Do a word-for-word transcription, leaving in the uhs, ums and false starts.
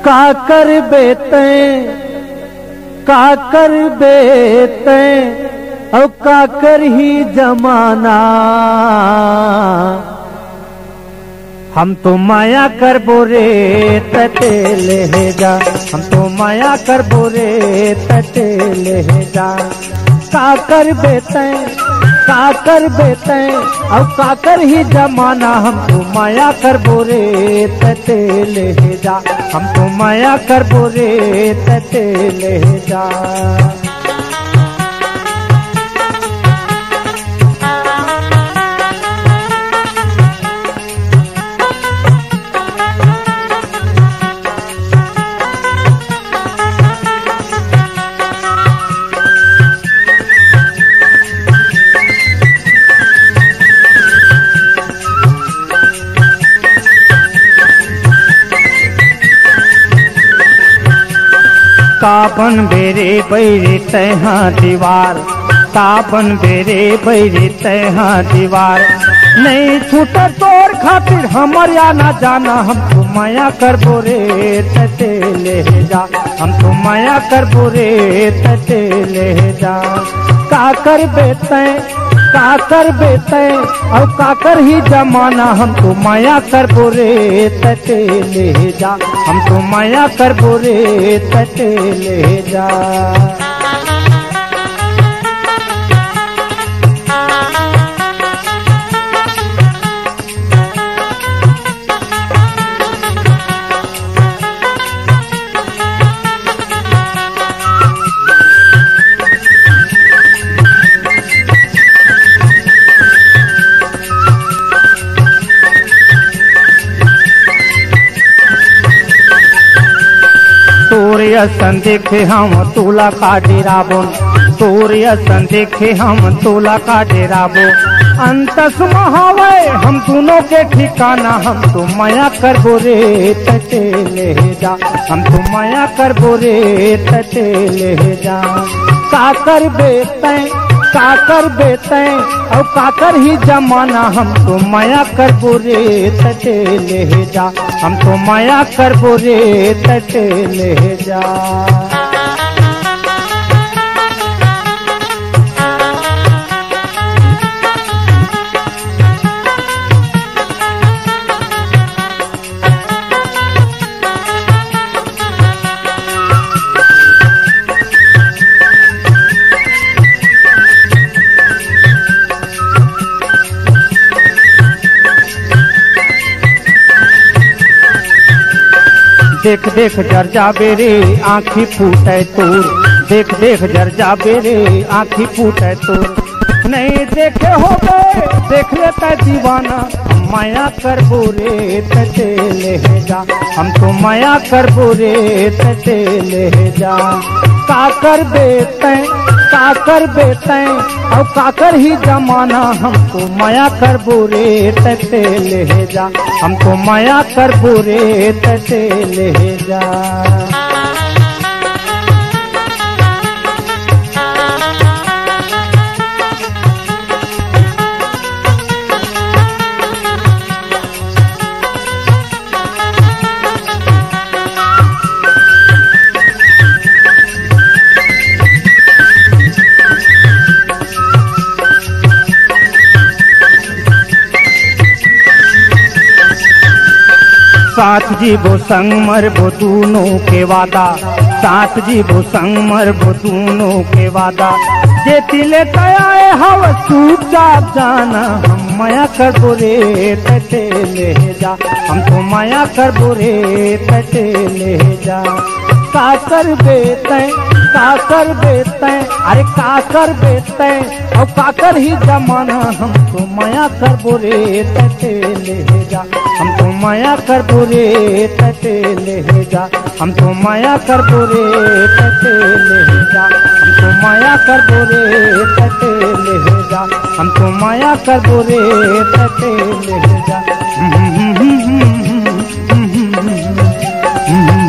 का कर बेते का कर बेते और का कर ही जमाना। हम तो माया कर बोरे तटे ले जा, हम तो माया कर बोरे तटे ले जा। का कर बेते का कर बेते और का कर ही जमाना। हम तो माया कर बोरे तटे ले जा, हम तो माया कर बोरे तटे ले जा। काबन बेरे बैरे तैहा दीवार, काबन बेरे बैरे तैहा दीवार। नहीं छूटे तोर खातिर हमर या ना जाना। हम तो माया कर बोरे तटे ले जा, हम तो माया कर बोरे तटे ले जा। का कर बेते का कर बेते और का कर ही जमाना। हम तो माया कर बोरे तटे ले जा, हम तो माया कर बोरे तटे ले जा। तोरियसन देखे हम तोला का डेराबो, तोरियसन देखे हम तोला का डेराबो। अंतस महावे हम दोनों के ठिकाना। हम तो माया कर बोरे तटे ले जा, हम तो माया कर बोरे तटे ले जा। का कर बेते का कर बेते और का कर ही जमाना। हम तो माया कर बोरे तटे ले जा, हम तो माया कर बोरे तटे ले जा। देख देख जर जाबे रे आँखी फूटे तोर, देख देख जर जाबे रे आँखी फूटे तोर। नहीं देखे हो गए देख लेता दीवाना। हम माया कर बोरे तटे ले जा, हम तो माया कर बोरे तटे ले जा। का कर बेते का कर बेते और का कर ही जमाना। हम तो माया कर बोरे तटे ले जा, हम तो माया कर बोरे तटे ले जा। साथ जीवो संग मरबो दोनों के वादा, साथ जीवो संग मरबो दोनों के वादा। जे तिले तयाए हव चुपचाप जाना। हम माया कर बोरे तटे ले जा, हम तो माया कर बोरे तटे ले जा। का कर बेते का कर बेते अरे का कर बेते और का कर ही जमाना। हम तो माया कर बोरे तटे ले जा, हम तो माया कर बोरे तटे ले जा, हम तो माया कर बोरे तटे ले जा, हम तो माया कर बोरे तटे ले जा, हम तो माया कर बोरे तटे ले जा।